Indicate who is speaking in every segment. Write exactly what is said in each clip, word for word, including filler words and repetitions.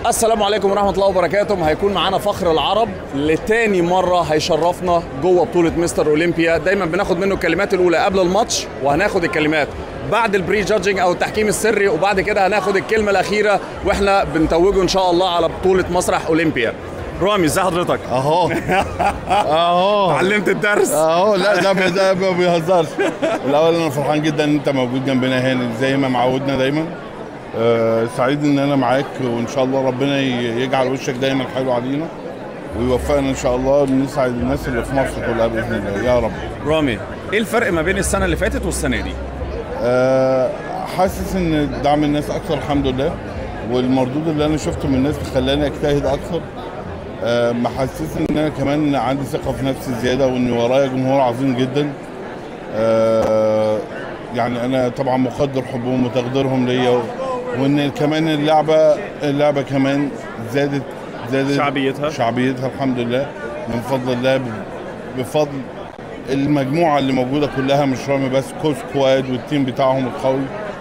Speaker 1: السلام عليكم ورحمة الله وبركاته. هيكون معانا فخر العرب لتاني مرة هيشرفنا جوه بطولة مستر أولمبيا. دايما بناخد منه الكلمات الأولى قبل الماتش، وهناخد الكلمات بعد البري جادجنج أو التحكيم السري، وبعد كده هناخد الكلمة الأخيرة واحنا بنتوجه إن شاء الله على بطولة مسرح أولمبيا. رامي ازي حضرتك؟
Speaker 2: اهو اهو
Speaker 1: اتعلمت الدرس؟
Speaker 2: اهو لا ده ده ما بيهزرش. الاول انا فرحان جدا ان انت موجود جنبنا هنا زي ما معودنا دايما. أه سعيد ان انا معاك، وان شاء الله ربنا يجعل وشك دايما حلو علينا ويوفقنا ان شاء الله نسعد الناس اللي في مصر كلها باذن الله يا رب.
Speaker 1: رامي ايه الفرق ما بين السنه اللي فاتت والسنه دي؟
Speaker 2: أه حاسس ان دعم الناس اكتر الحمد لله، والمردود اللي انا شفته من الناس خلاني اجتهد اكتر. أه محسسني ان انا كمان عندي ثقه في نفسي زياده، وان ورايا جمهور عظيم جدا. أه يعني انا طبعا مقدر حبهم وتقديرهم ليا، وان كمان اللعبه اللعبه كمان زادت زادت
Speaker 1: شعبيتها
Speaker 2: شعبيتها الحمد لله من فضل الله، بفضل المجموعه اللي موجوده كلها، مش رامي بس، كو سكواد والتيم بتاعهم القوي.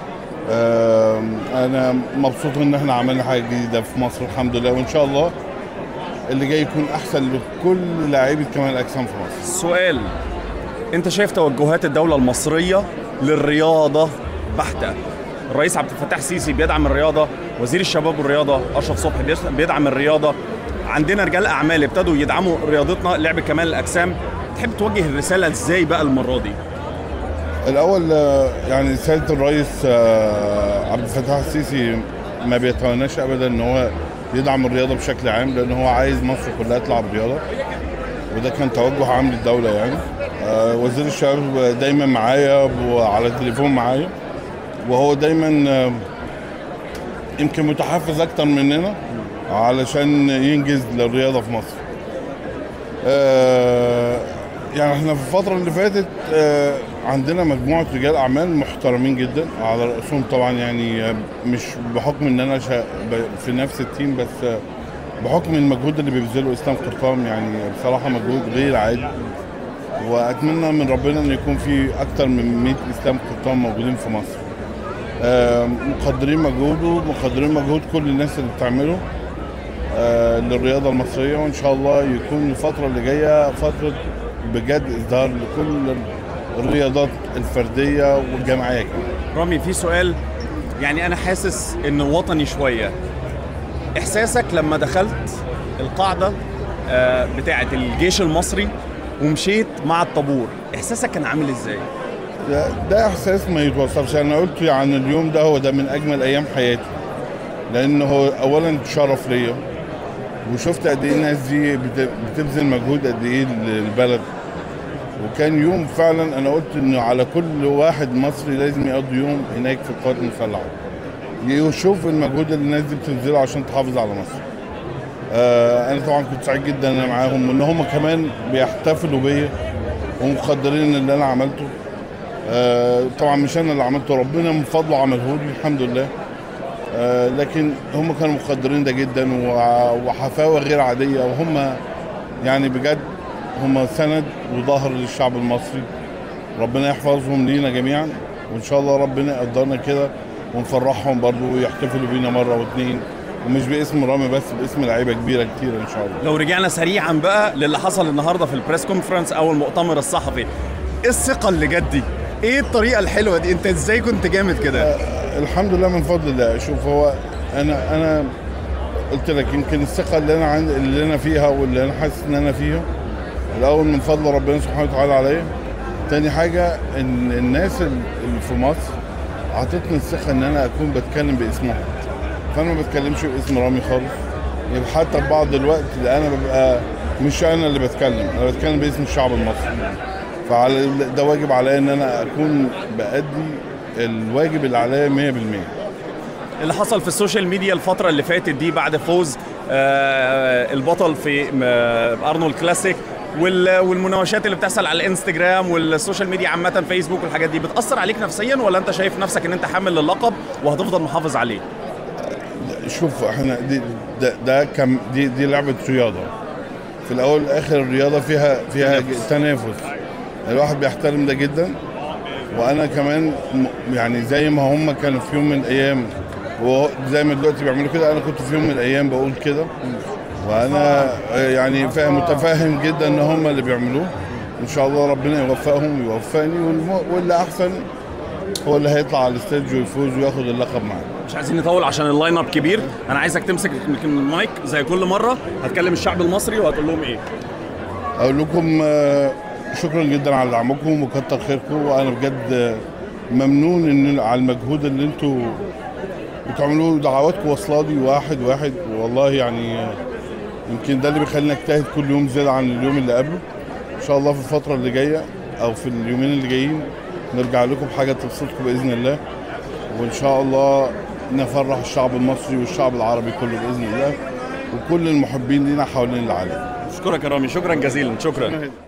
Speaker 2: آه انا مبسوط ان احنا عملنا حاجه جديده في مصر الحمد لله، وان شاء الله اللي جاي يكون احسن لكل لاعيبه كمال الاجسام في مصر.
Speaker 1: سؤال، انت شايف توجهات الدوله المصريه للرياضه بحته؟ الرئيس عبد الفتاح السيسي بيدعم الرياضه، وزير الشباب والرياضه اشرف صبحي بيدعم الرياضه، عندنا رجال اعمال ابتدوا يدعموا رياضتنا لعب كمال الاجسام. تحب توجه الرساله ازاي بقى المره دي؟
Speaker 2: الاول يعني سياده الرئيس عبد الفتاح السيسي ما بيتواناش ابدا ان هو يدعم الرياضه بشكل عام، لان هو عايز مصر كلها تلعب رياضه، وده كان توجه عام للدوله. يعني وزير الشباب دايما معايا وعلى التليفون معايا، وهو دايما يمكن متحفز اكتر مننا علشان ينجز للرياضه في مصر. يعني احنا في الفتره اللي فاتت عندنا مجموعه رجال اعمال محترمين جدا، على راسهم طبعا يعني مش بحكم ان انا في نفس التيم، بس بحكم المجهود اللي بيبذله اسلام قرطام. يعني بصراحه مجهود غير عادي، واتمنى من ربنا ان يكون في اكتر من مئة اسلام قرطام موجودين في مصر. مقدرين مجهوده، مقدرين مجهود كل الناس اللي بتعمله للرياضه المصريه، وان شاء الله يكون الفتره اللي جايه فتره بجد ازدهار لكل الرياضات الفرديه والجماعيه كمان.
Speaker 1: رامي في سؤال، يعني انا حاسس انه وطني شويه، احساسك لما دخلت القاعده بتاعه الجيش المصري ومشيت مع الطابور، احساسك كان عامل ازاي؟
Speaker 2: ده, ده احساس ما يتوصفش. انا قلت عن اليوم ده هو ده من اجمل ايام حياتي، لانه اولا شرف ليا، وشفت قد ايه الناس دي بتبذل مجهود قد ايه للبلد، وكان يوم فعلا انا قلت انه على كل واحد مصري لازم يقضي يوم هناك في القوات المسلحه يشوف المجهود اللي الناس دي بتبذله عشان تحافظ على مصر. آه انا طبعا كنت سعيد جدا انا معاهم، وان هم كمان بيحتفلوا بيا ومقدرين اللي انا عملته. آه طبعا مش انا اللي عملته، ربنا من فضله عمله لي الحمد لله. آه لكن هم كانوا مقدرين ده جدا، وحفاوه غير عاديه، وهم يعني بجد هم سند وظهر للشعب المصري. ربنا يحفظهم لينا جميعا، وان شاء الله ربنا يقدرنا كده ونفرحهم برضه ويحتفلوا بينا مره واثنين، ومش باسم رامي بس، باسم لعيبه كبيره كتير ان شاء الله.
Speaker 1: لو رجعنا سريعا بقى للي حصل النهارده في البريس كونفرنس او المؤتمر الصحفي، ايه الثقه اللي جت دي؟ ايه الطريقه الحلوه دي؟ انت ازاي كنت جامد كده؟
Speaker 2: آه الحمد لله من فضل الله. شوف، هو انا انا قلت لك يمكن الثقه اللي انا عند اللي انا فيها واللي انا حاسس ان انا فيها، الاول من فضل ربنا سبحانه وتعالى عليا. تاني حاجه ان الناس اللي في مصر اعطتني الثقه ان انا اكون بتكلم باسمهم، فانا ما بتكلمش باسم رامي خالص. يبقى حتى في بعض الوقت اللي انا ببقى مش انا اللي بتكلم، انا بتكلم باسم الشعب المصري. فعلى ده واجب عليا ان انا اكون بأدي الواجب اللي عليا مية بالمية.
Speaker 1: اللي حصل في السوشيال ميديا الفترة اللي فاتت دي بعد فوز آه البطل في آه ارنولد كلاسيك، والمناوشات اللي بتحصل على الانستجرام والسوشيال ميديا عامة، فيسبوك والحاجات دي، بتأثر عليك نفسيا، ولا انت شايف نفسك ان انت حامل للقب وهتفضل محافظ عليه؟
Speaker 2: شوف احنا دي ده, ده كم دي دي لعبة رياضة، في الاول والاخر الرياضة فيها فيها تنافس، الواحد بيحترم ده جدا. وانا كمان يعني زي ما هم كانوا في يوم من الايام وزي ما دلوقتي بيعملوا كده انا كنت في يوم من الايام بقول كده، وانا يعني فاهم متفاهم جدا ان هم اللي بيعملوه. ان شاء الله ربنا يوفقهم ويوفقني، واللي احسن هو اللي هيطلع على الستيج ويفوز وياخد اللقب معانا.
Speaker 1: مش عايزين نطول عشان اللاين اب كبير، انا عايزك تمسك المايك زي كل مره، هتكلم الشعب المصري وهتقول لهم ايه؟
Speaker 2: اقول لكم شكرا جدا على دعمكم وكتر خيركم، وانا بجد ممنون ان على المجهود اللي انتوا بتعملوه. دعواتكم واصله لي واحد واحد، والله يعني يمكن ده اللي بيخليني اجتهد كل يوم زياده عن اليوم اللي قبله. ان شاء الله في الفتره اللي جايه او في اليومين اللي جايين نرجع لكم بحاجه تبسطكم باذن الله، وان شاء الله نفرح الشعب المصري والشعب العربي كله باذن الله، وكل المحبين لينا حوالين العالم.
Speaker 1: اشكرك يا رامي، شكرا جزيلا. شكرا.